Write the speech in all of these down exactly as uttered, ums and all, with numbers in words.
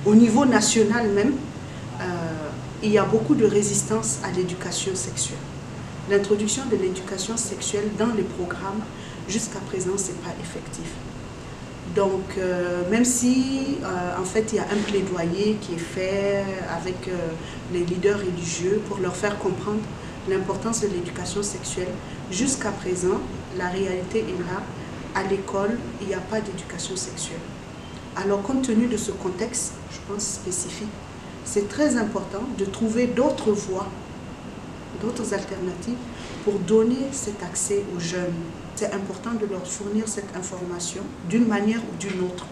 au niveau national même, euh, il y a beaucoup de résistance à l'éducation sexuelle. L'introduction de l'éducation sexuelle dans les programmes, jusqu'à présent, ce n'est pas effectif. Donc, euh, même si, euh, en fait, il y a un plaidoyer qui est fait avec euh, les leaders religieux pour leur faire comprendre l'importance de l'éducation sexuelle, jusqu'à présent, la réalité est là. À l'école, il n'y a pas d'éducation sexuelle. Alors, compte tenu de ce contexte, je pense, spécifique, c'est très important de trouver d'autres voies, d'autres alternatives pour donner cet accès aux jeunes. C'est important de leur fournir cette information d'une manière ou d'une autre,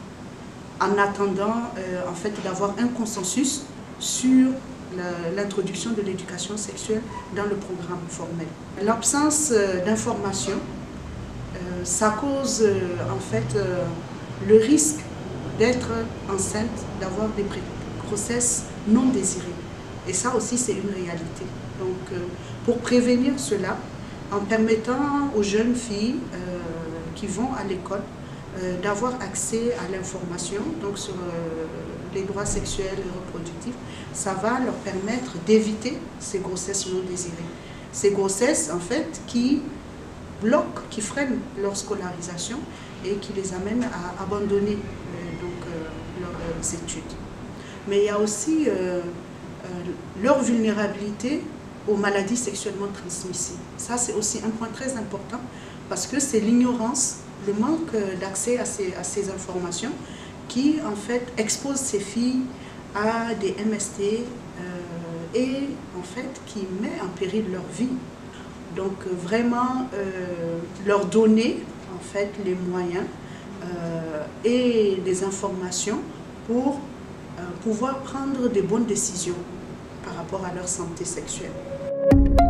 en attendant euh, en fait, d'avoir un consensus sur l'introduction de l'éducation sexuelle dans le programme formel. L'absence euh, d'information, euh, ça cause euh, en fait euh, le risque d'être enceinte, d'avoir des grossesses non désirées. Et ça aussi, c'est une réalité. Donc, euh, pour prévenir cela, en permettant aux jeunes filles euh, qui vont à l'école euh, d'avoir accès à l'information donc sur euh, les droits sexuels et reproductifs, ça va leur permettre d'éviter ces grossesses non désirées. Ces grossesses, en fait, qui bloquent, qui freinent leur scolarisation et qui les amènent à abandonner euh, donc, euh, leurs études. Mais il y a aussi euh, euh, leur vulnérabilité aux maladies sexuellement transmissibles. Ça, c'est aussi un point très important parce que c'est l'ignorance, le manque d'accès à ces, à ces informations qui, en fait, expose ces filles à des M S T euh, et, en fait, qui met en péril leur vie. Donc, vraiment, euh, leur donner, en fait, les moyens euh, et des informations pour euh, pouvoir prendre des bonnes décisions par rapport à leur santé sexuelle.